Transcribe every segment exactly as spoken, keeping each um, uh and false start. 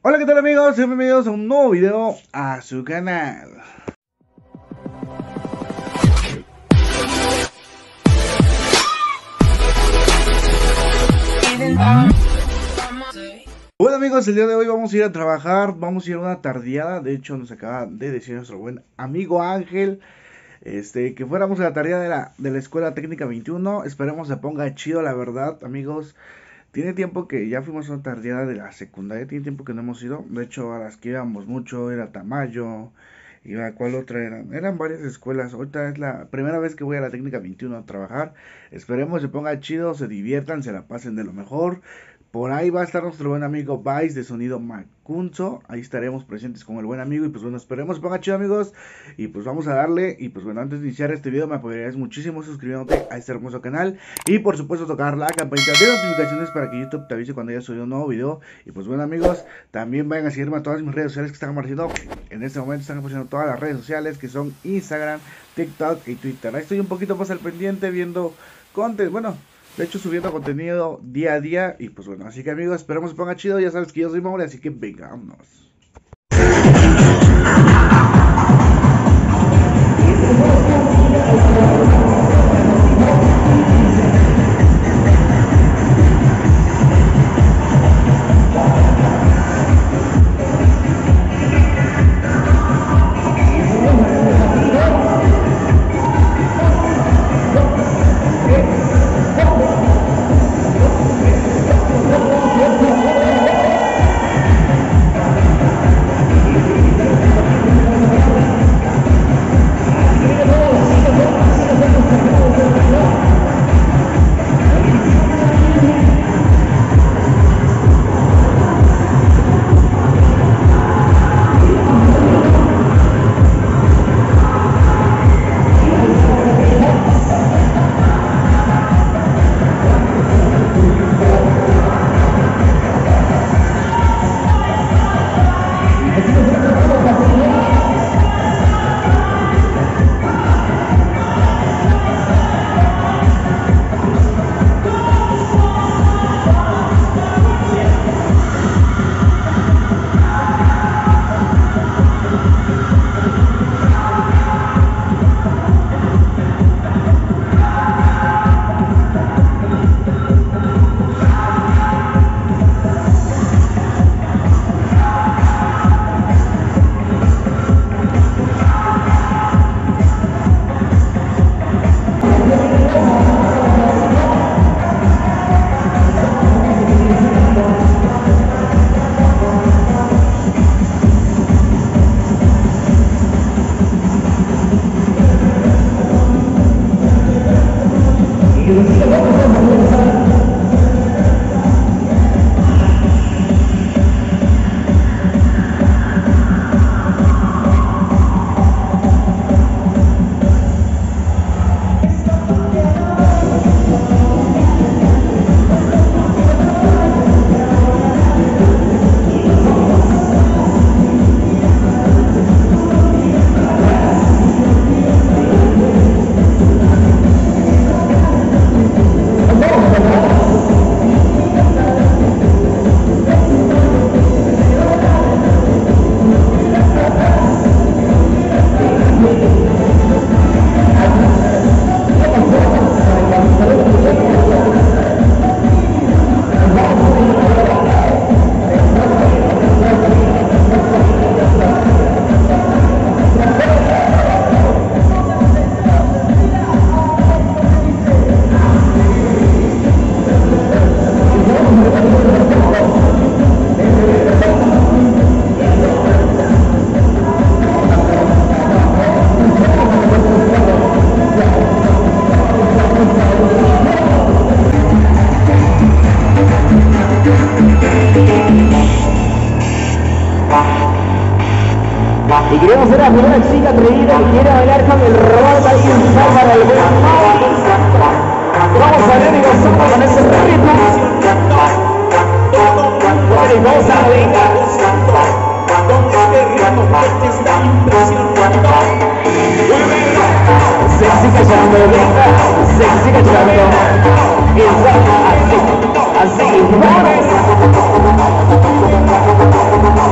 Hola, ¿qué tal amigos? Bienvenidos a un nuevo video a su canal. Bueno amigos, el día de hoy vamos a ir a trabajar, vamos a ir a una tardeada. De hecho nos acaba de decir nuestro buen amigo Ángel Este, que fuéramos a la tarea de la, de la Escuela Técnica veintiuno. Esperemos se ponga chido, la verdad, amigos. Tiene tiempo que ya fuimos a una tardeada de la secundaria. Tiene tiempo que no hemos ido. De hecho, a las que íbamos mucho era Tamayo. Iba, ¿cuál otra eran? Eran varias escuelas. Ahorita es la primera vez que voy a la Técnica veintiuno a trabajar. Esperemos se ponga chido, se diviertan, se la pasen de lo mejor. Por ahí va a estar nuestro buen amigo Vice de Sonido Macunzo. Ahí estaremos presentes con el buen amigo. Y pues bueno, esperemos se ponga chido amigos. Y pues vamos a darle. Y pues bueno, antes de iniciar este video me apoyarías muchísimo suscribiéndote a este hermoso canal. Y por supuesto tocar la campanita de notificaciones para que YouTube te avise cuando haya subido un nuevo video. Y pues bueno amigos, también vayan a seguirme a todas mis redes sociales que están apareciendo. En este momento están apareciendo todas las redes sociales que son Instagram, TikTok y Twitter. Ahí estoy un poquito más al pendiente viendo contenido. Bueno, de hecho subiendo contenido día a día. Y pues bueno, así que amigos, esperamos se ponga chido. Ya sabes que yo soy Mauri, así que venga, vámonos. Y queremos ver a una chica atrevida que quiere bailar con el robot ahí en para el buen Mauri. Vamos a ver y nosotros con ese ritmo. Porque vamos a bailar con este ritmo que te está impresionando. Sexy cachando, sexy cachando. Así, así, vamos.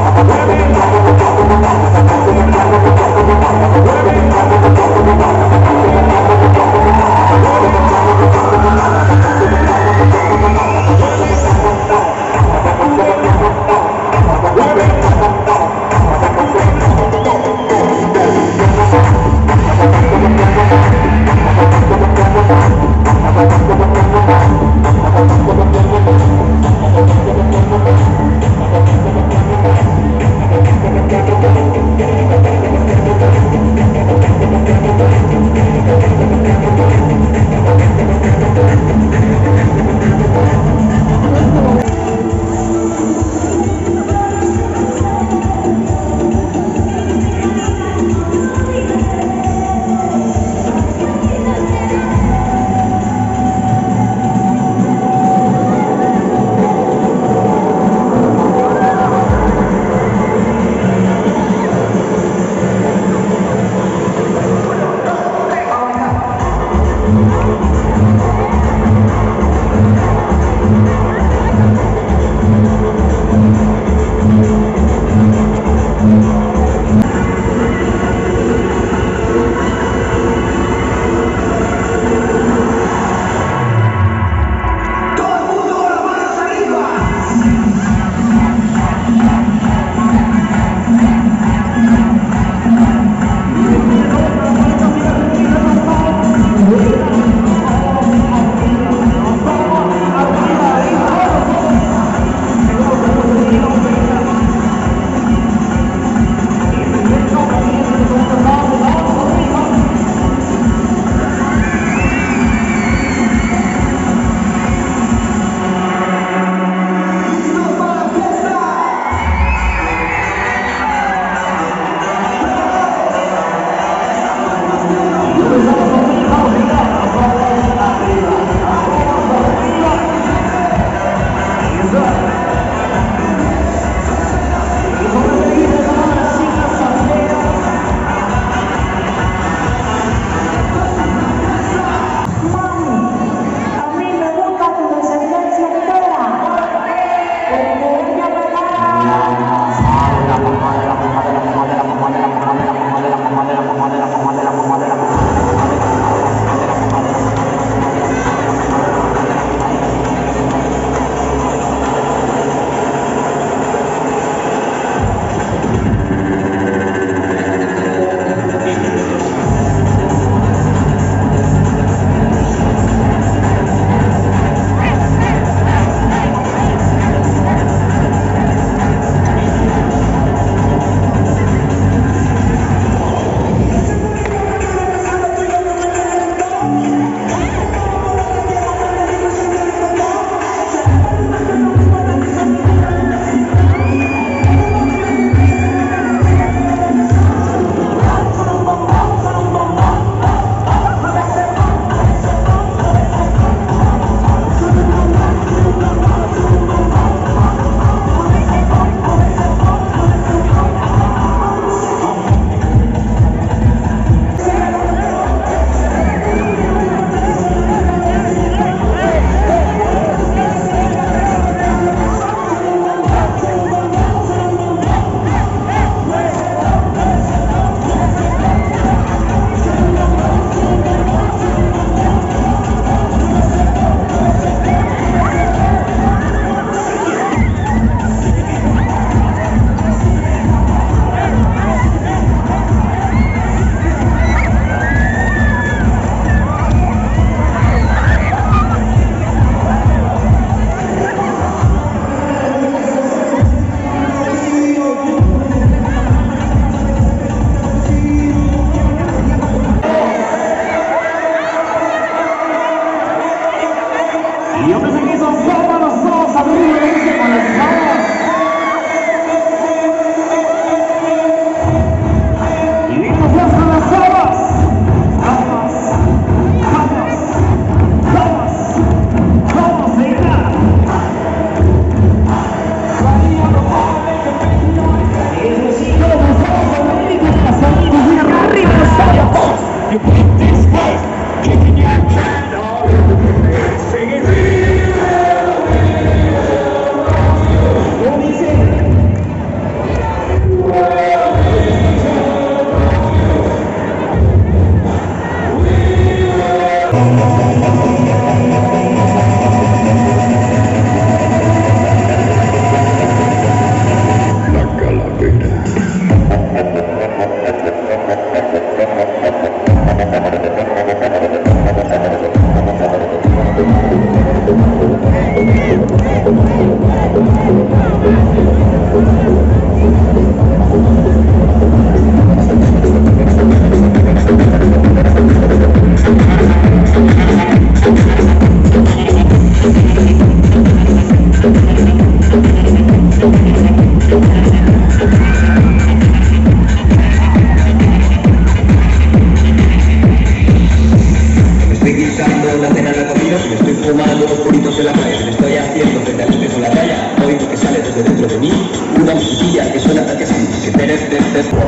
Día que suena que sí, que te, te, te, te.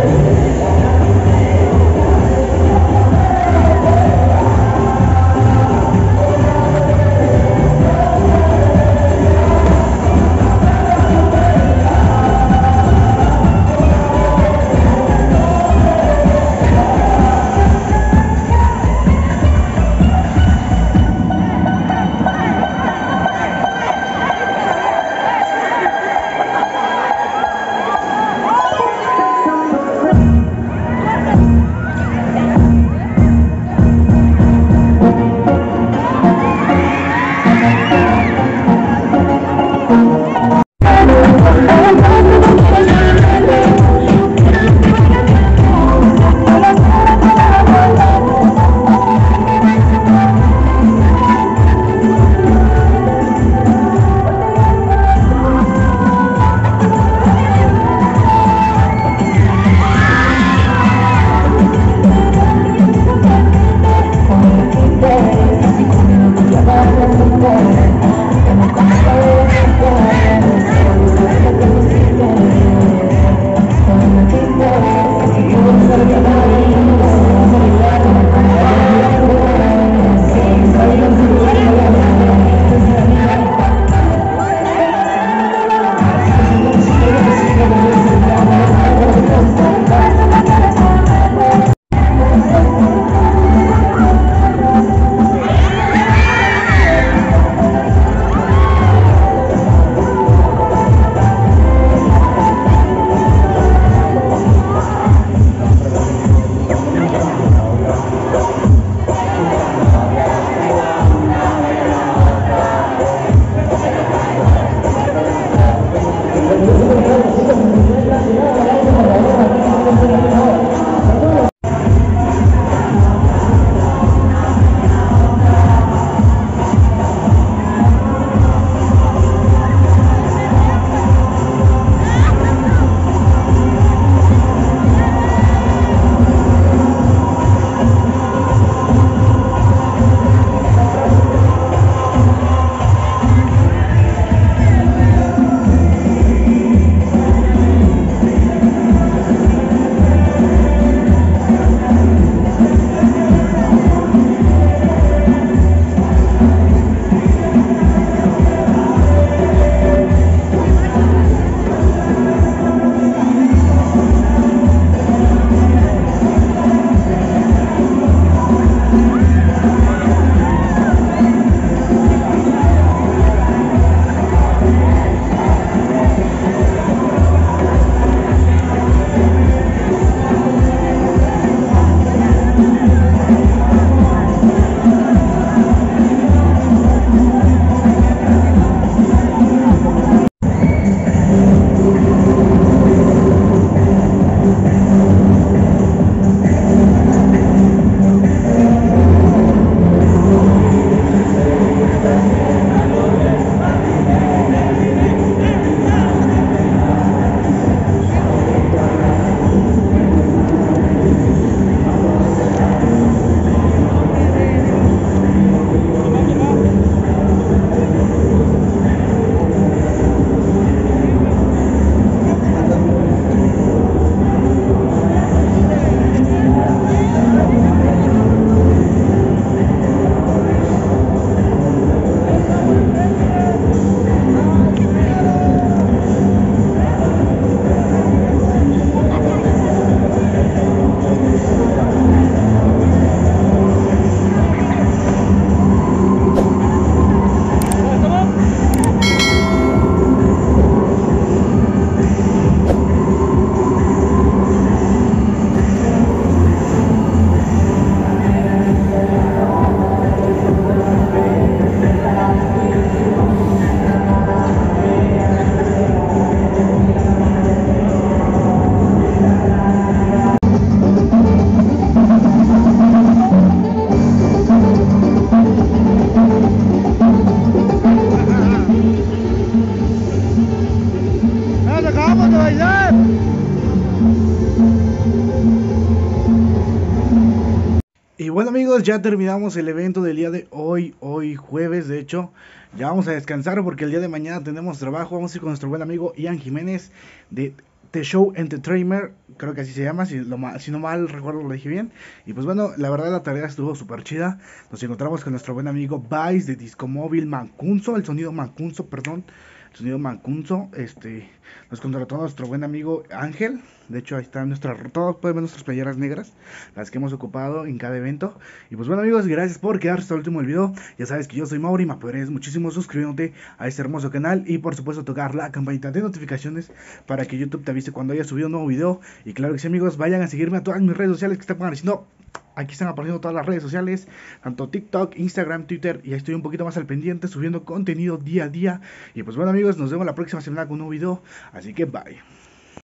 Y bueno amigos, ya terminamos el evento del día de hoy, hoy jueves de hecho. Ya vamos a descansar porque el día de mañana tenemos trabajo. Vamos a ir con nuestro buen amigo Ian Jiménez de The Show Entertainer, creo que así se llama, si, lo ma- si no mal recuerdo lo dije bien. Y pues bueno, la verdad la tarea estuvo súper chida. Nos encontramos con nuestro buen amigo Vice de Disco Móvil Mancunzo, el sonido Mancunzo, perdón, el sonido Mancunzo. Este, nos contrató nuestro buen amigo Ángel. De hecho, ahí están nuestras, todos pueden ver nuestras playeras negras, las que hemos ocupado en cada evento. Y pues bueno amigos, gracias por quedarse hasta el último del video. Ya sabes que yo soy Mauri, me apoyarías muchísimo suscribiéndote a este hermoso canal. Y por supuesto tocar la campanita de notificaciones para que YouTube te avise cuando haya subido un nuevo video. Y claro que sí amigos, vayan a seguirme a todas mis redes sociales que están apareciendo. Aquí están apareciendo todas las redes sociales, tanto TikTok, Instagram, Twitter, y ahí estoy un poquito más al pendiente, subiendo contenido día a día. Y pues bueno amigos, nos vemos la próxima semana con un nuevo video, así que bye.